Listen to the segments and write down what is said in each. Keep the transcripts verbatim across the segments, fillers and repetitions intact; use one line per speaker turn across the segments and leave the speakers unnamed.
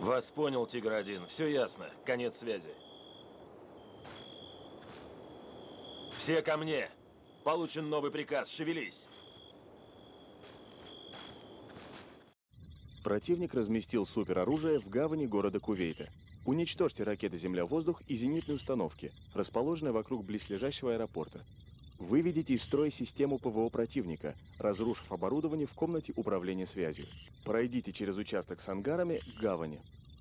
Вас понял, Тигр один. Все ясно. Конец связи. Все ко мне. Получен новый приказ. Шевелись.
Противник разместил супероружие в гавани города Кувейта. Уничтожьте ракеты «Земля-воздух» и зенитные установки, расположенные вокруг близлежащего аэропорта. Выведите из строя систему ПВО противника, разрушив оборудование в комнате управления связью. Пройдите через участок с ангарами к гавани.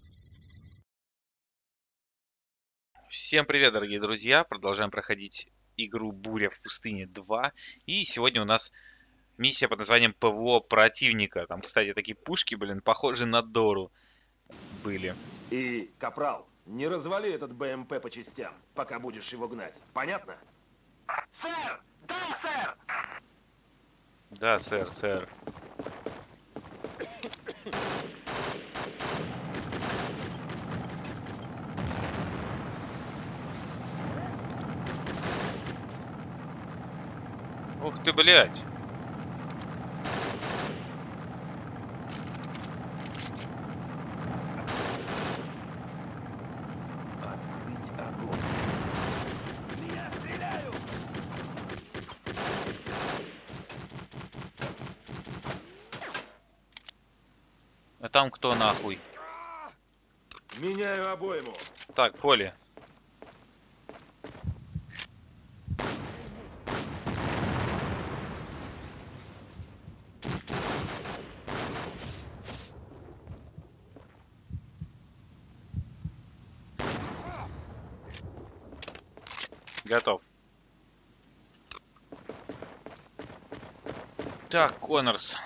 Всем привет, дорогие друзья! Продолжаем проходить игру «Буря в пустыне два». И сегодня у нас миссия под названием ПВО противника. Там, кстати, такие пушки, блин, похожи на Дору были.
И, капрал, не развали этот БМП по частям, пока будешь его гнать. Понятно? Сэр! Да, сэр!
Да, сэр, сэр. Ух ты, блядь!
Открыть огонь. Я стреляю!
А там кто нахуй?
Меняю обойму.
Так, Поли. Готов. Так, Коннорс.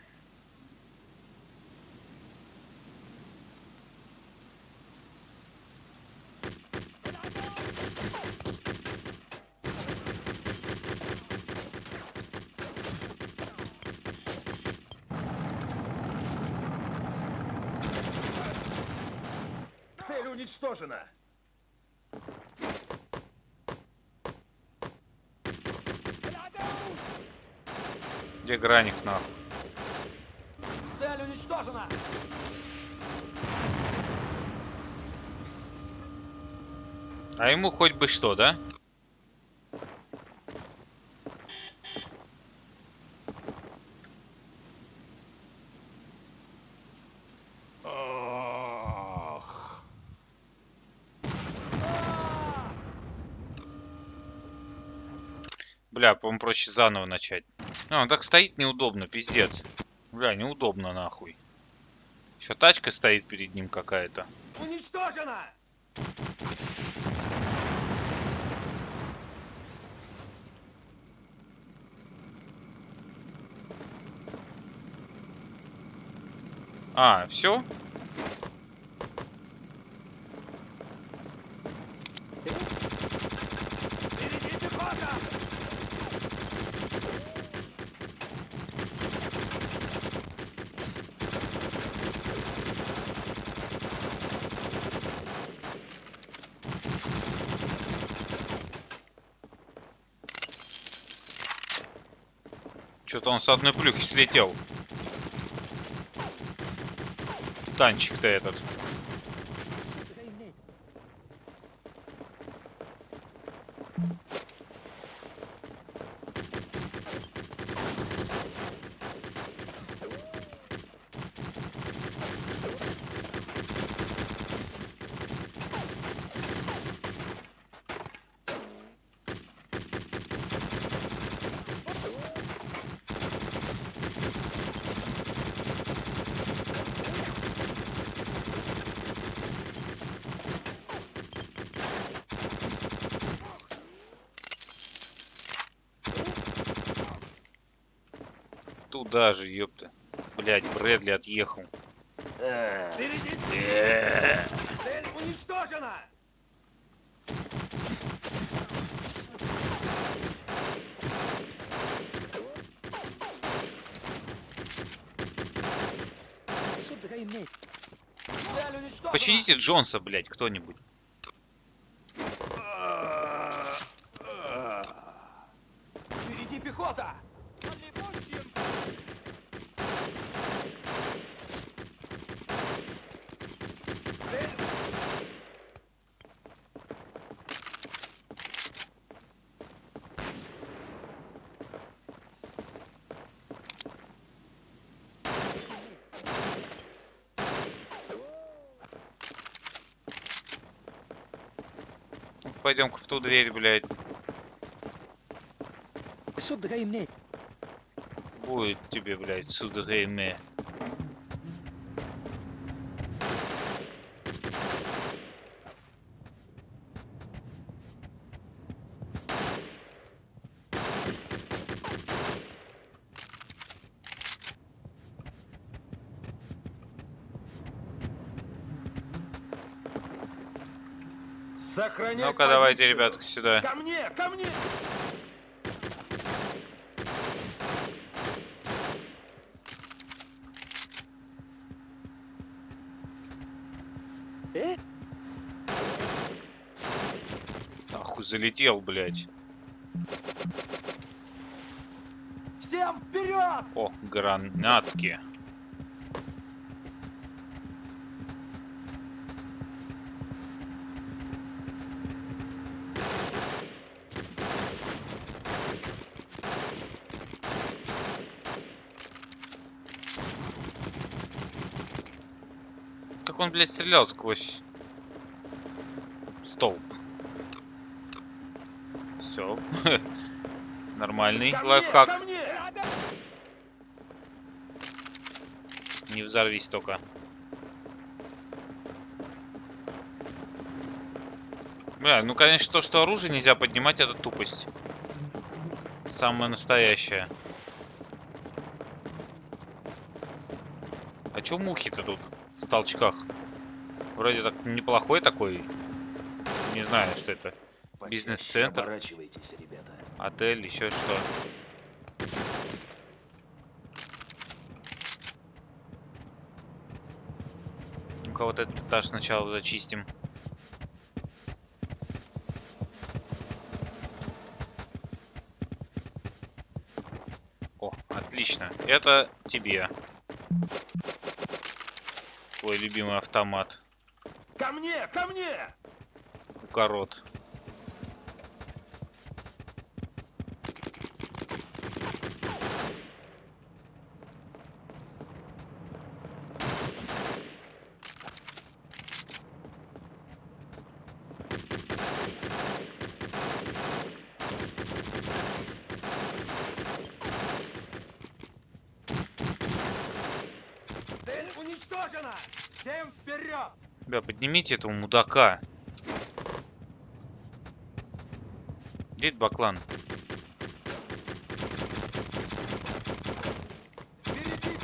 Цель уничтожена.
Где граник нахуй?
Цель уничтожена.
А ему хоть бы что, да?
Ох.
Бля, по-моему, проще заново начать. А, он так стоит неудобно, пиздец. Бля, неудобно нахуй. Еще тачка стоит перед ним какая-то.
Уничтожена.
А, все?
Впереди пехота.
Что-то он с одной плюхи слетел. Танчик-то этот. Туда же, ёпта. Блять, Брэдли отъехал.
Впереди. Цель уничтожена. Цель уничтожена.
Почините Джонса, блять, кто-нибудь.
Впереди пехота.
пойдем-ка в ту дверь, блядь. Будет тебе, блядь, судогейме.
Сохранять
Ну-ка, давайте,
позицию.
ребятки, сюда.
Ко мне, ко мне!
Ахуй, залетел, блядь.
Всем вперед!
О, гранатки. Как он, блядь, стрелял сквозь столб. Все. Нормальный
Ко мне,
лайфхак.
ко мне!
Не взорвись только. Бля, ну конечно, то, что оружие нельзя поднимать, это тупость. Самое настоящее. А чё мухи-то тут в толчках? Вроде так неплохой такой. Не знаю, что это.
Почаще
Бизнес-центр.
Оборачивайтесь, ребята.
Отель, еще что. Ну-ка, вот этот этаж сначала зачистим. О, отлично. Это тебе. Твой любимый автомат.
Ко мне, ко мне!
Укорот.
Цель уничтожена! Всем вперед!
Бля, поднимите этого мудака. Где этот баклан?
Впереди!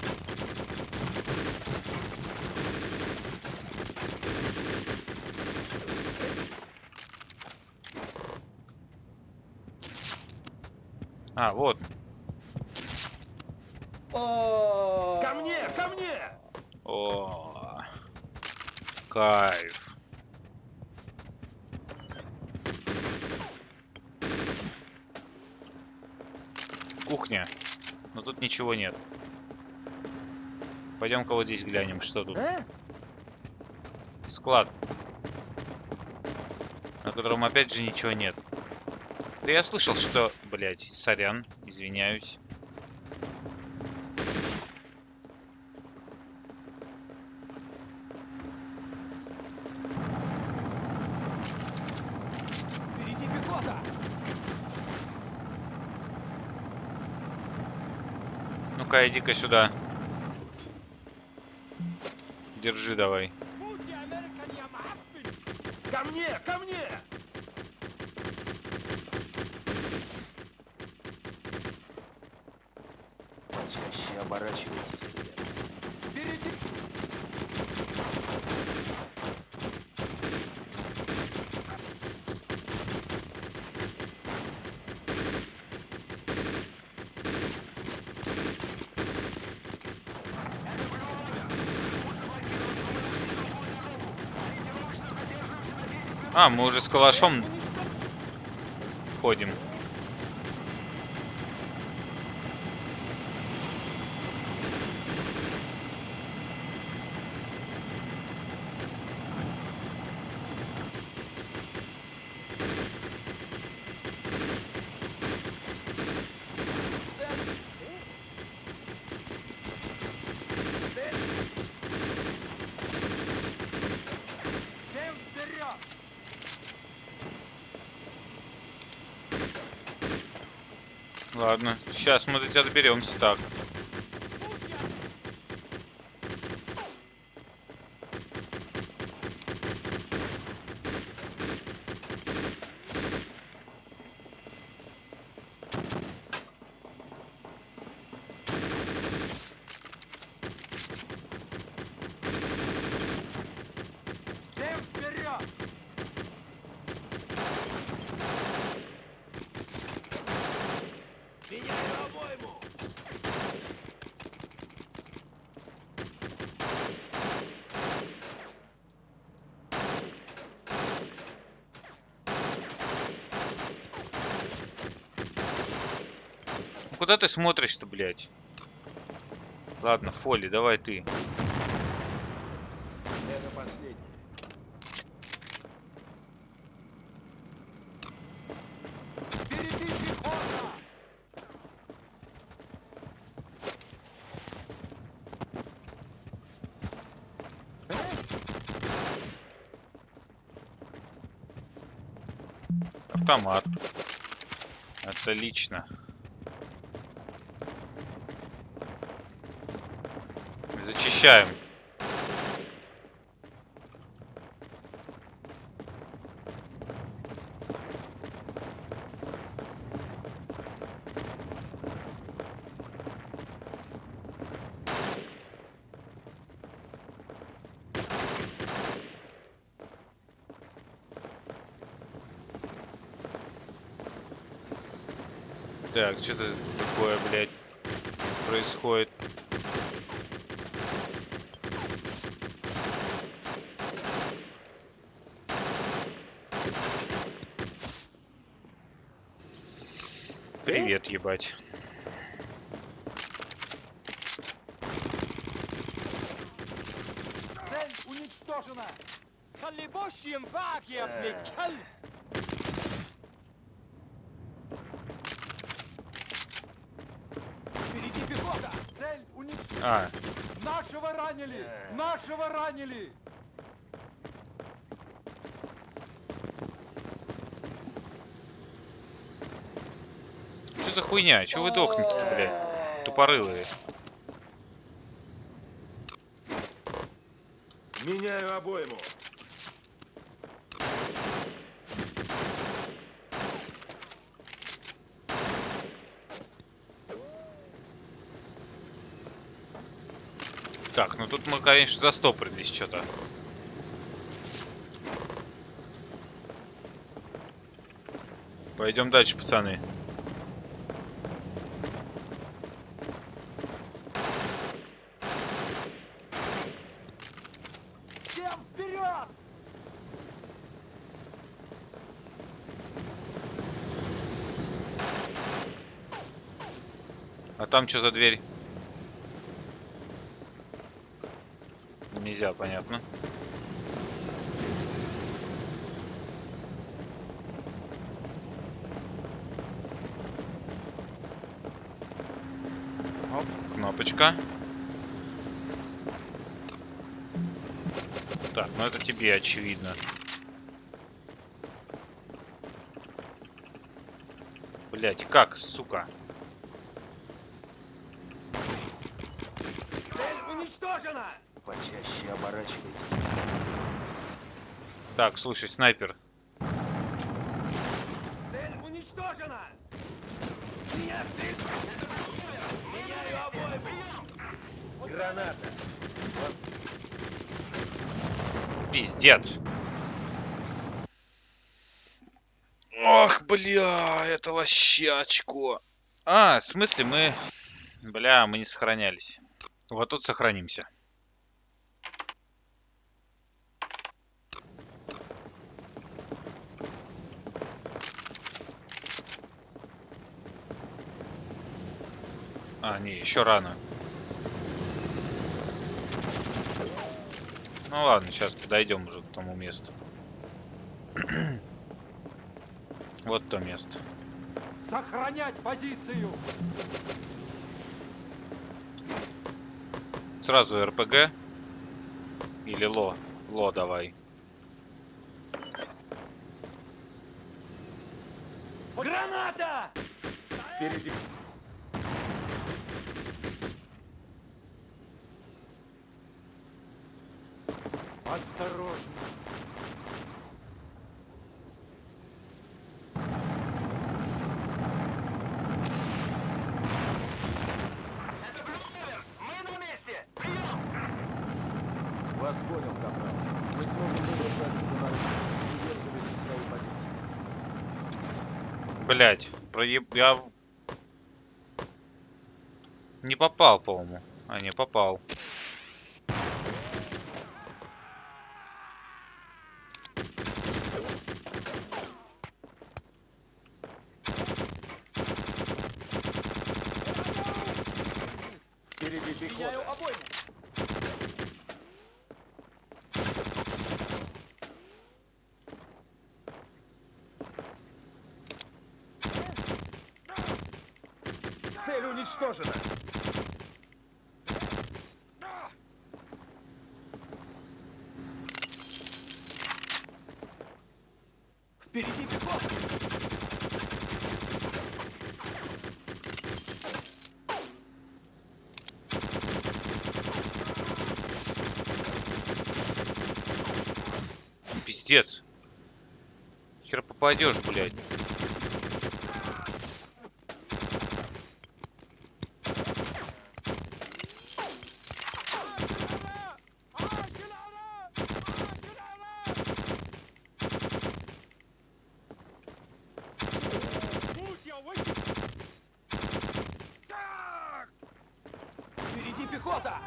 А, вот.
Ко мне, ко мне!
О, кайф. Кухня. Но тут ничего нет. Пойдем-ка вот здесь глянем, что тут.
А?
Склад. На котором опять же ничего нет. Да я слышал, что... Блять, сорян, извиняюсь.
Впереди пехота!
Ну-ка, иди-ка сюда. Держи давай.
Ко мне, ко мне! Почаще оборачивайтесь, ребята. Впереди!
А, мы уже с калашом ходим.
Всем вперед!
Ладно, сейчас мы до тебя доберемся. Так.
Всем вперед! Меняю обойму!
Куда ты смотришь-то, блядь? Ладно, Фоли, давай ты.
Это последнее. Впереди пехота!
Автомат. Отлично. Зачищаем. Так, что-то такое, блядь, происходит. Привет, ебать.
Цель уничтожена! Халибошьем вагьев мекаль! Впереди пехота! Цель уничтожена!
А,
Нашего ранили! Нашего ранили!
что за хуйня? Че вы дохнете-то, блядь? Тупорылые.
Меняю обойму!
Так, ну тут мы, конечно, застопорились что-то. Пойдем дальше, пацаны.
Всем вперед!
А там что за дверь? Нельзя, понятно. Оп, кнопочка. Так, ну это тебе очевидно. Блять, как, сука?
Цель уничтожена! Почаще оборачивайтесь.
Так, слушай, снайпер.
Цель уничтожена! Меня Меняю обойму! Граната!
Пиздец. Ох, бля, это вообще очко. А, в смысле мы... Бля, мы не сохранялись. Вот тут сохранимся. А, не, еще рано. Ну ладно, сейчас подойдем уже к тому месту. Вот то место.
Сохранять позицию!
Сразу РПГ. Или ло. Ло давай.
Граната! Впереди. Осторожно. Это Блюмер! Мы на месте! Прием!
Вас понял, капрал. Мы сможем выбраться отсюда на рынок. Удерживайте свои позиции.
Блять, проеб... я не попал, по-моему. А, не попал.
Впереди пехота. Цель уничтожена. Впереди пехота.
Пиздец. Хер попадешь, блядь.
Впереди пехота.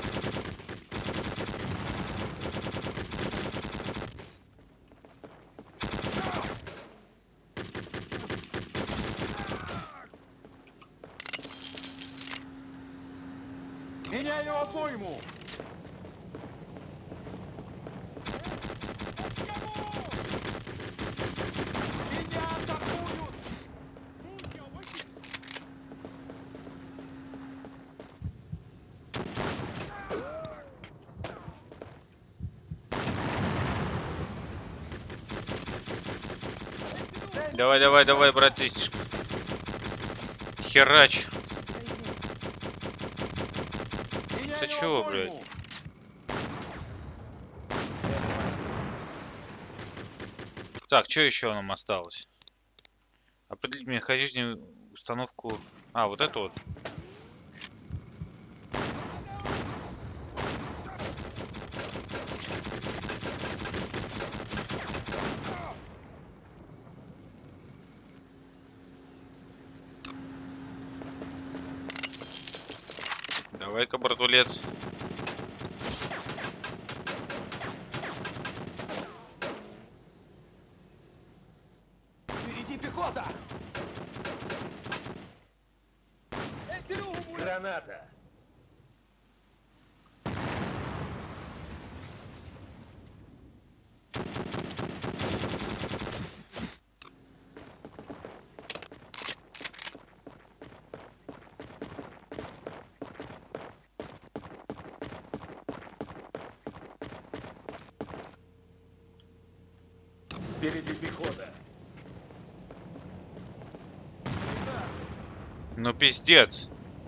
Меняю обойму. Меня атакуют.
Давай, давай, давай, братишка. Херач. Ты чего, блядь? Так, что еще нам осталось? Определить механическую установку. А, вот это вот. Давай-ка, братулец.
Впереди пехота. Граната. Впереди пехота.
Ну пиздец.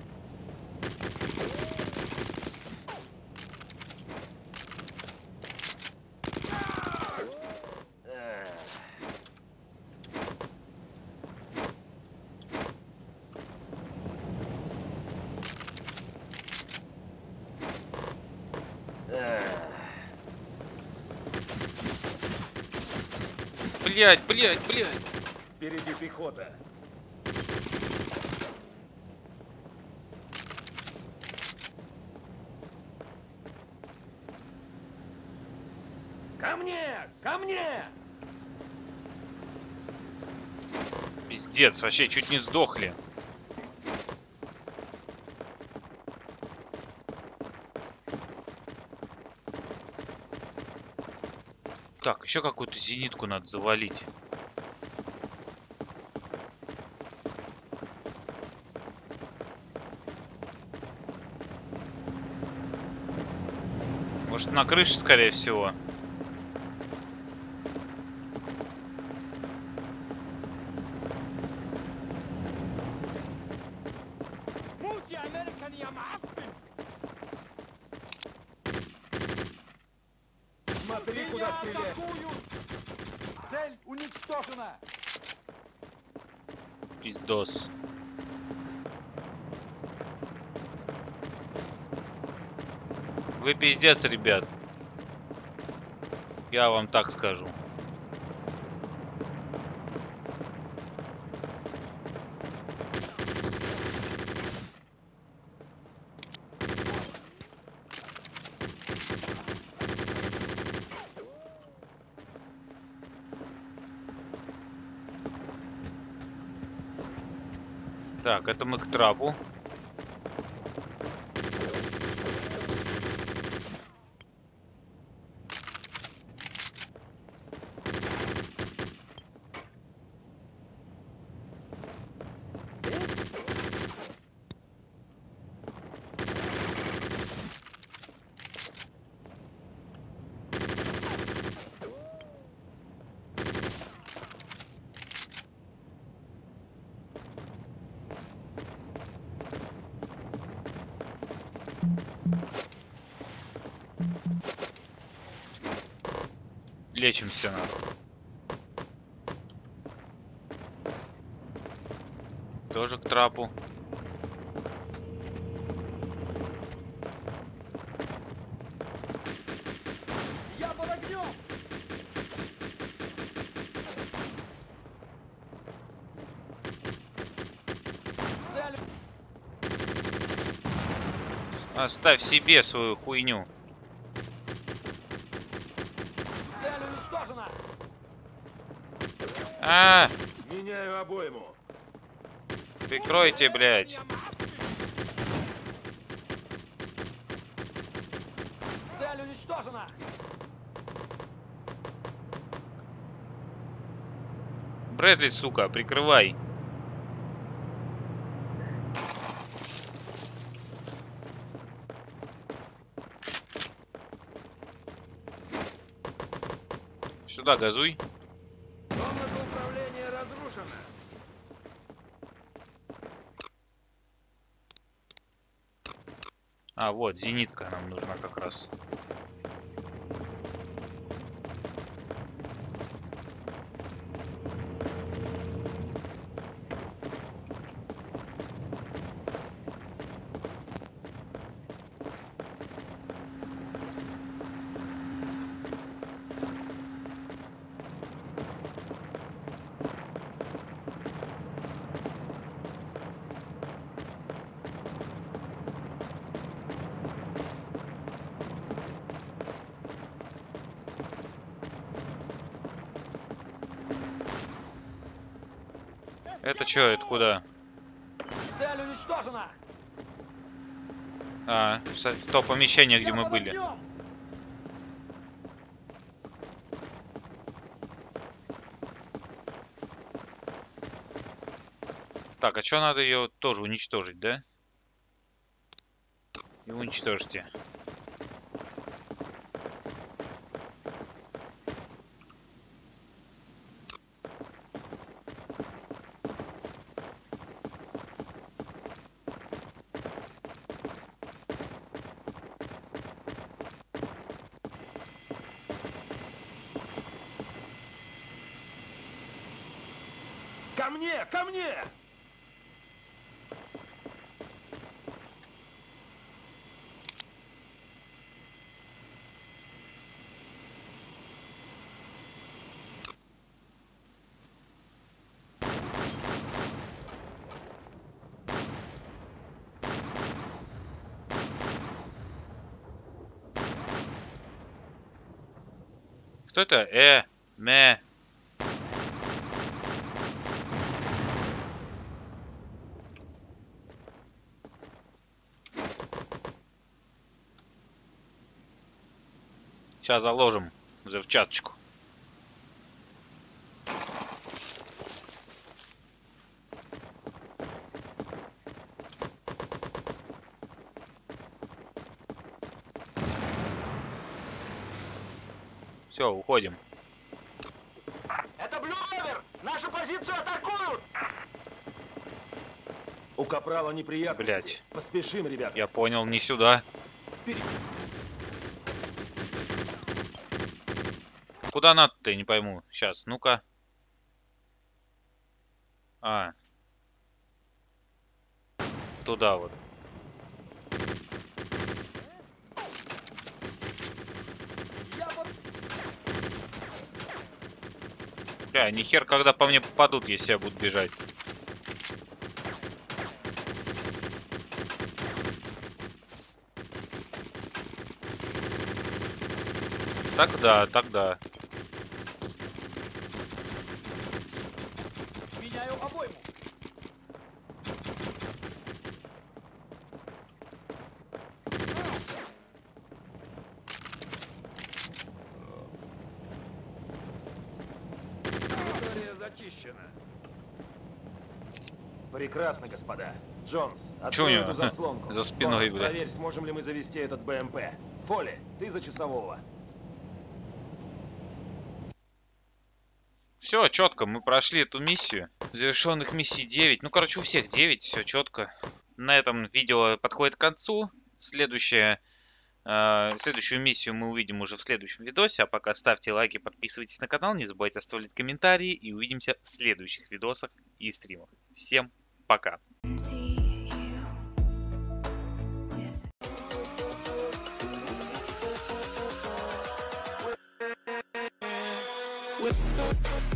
Блять, блять, блять.
Впереди пехота. Ко мне! Ко мне!
Пиздец, вообще чуть не сдохли. Так, еще какую-то зенитку надо завалить. Может, на крыше, скорее всего.
Смотри, куда стреляешь.
Цель уничтожена.
Пиздос. Вы пиздец, ребят. Я вам так скажу. Так, это мы к трапу. Лечимся нахуй. Тоже к трапу.
Я под огнем. Цель.
Оставь себе свою хуйню.
Цель уничтожена.
А,
Меняю обойму.
прикройте, блядь.
Цель уничтожена.
Брэдли, сука, прикрывай. Сюда газуй.
Комната управления разрушена.
А, вот, зенитка нам нужна как раз. Это что, это куда?
Цель уничтожена.
А, в то помещение, где
Я
мы
под
были.
огнем.
Так, а что надо ее тоже уничтожить, да? И уничтожьте.
Ко мне! Ко мне!
Кто это? Э, мэ. Сейчас заложим взрывчаточку. Все, уходим.
Это Блю Ровер! Нашу позицию атакуют! У Капрала неприятности.
Блядь.
Поспешим, ребята.
Я понял, не сюда.
Вперед.
Куда надо-то, я не пойму. Сейчас, ну-ка. А. Туда вот.
Я под...
Бля, нихер, когда по мне попадут, если я буду бежать. Тогда, тогда.
Меняю обойму.
Территория зачищена. Прекрасно, господа. Джонс,
Чё у
открой
него
эту заслонку.
за спиной,
Коннор,
бля?
проверь, сможем ли мы завести этот БМП. Фоли, ты за часового.
Все, четко, мы прошли эту миссию. Завершенных миссий девять. Ну, короче, у всех девять, все четко. На этом видео подходит к концу. Следующее, э, следующую миссию мы увидим уже в следующем видосе. А пока ставьте лайки, подписывайтесь на канал, не забывайте оставлять комментарии. И увидимся в следующих видосах и стримах. Всем пока!
With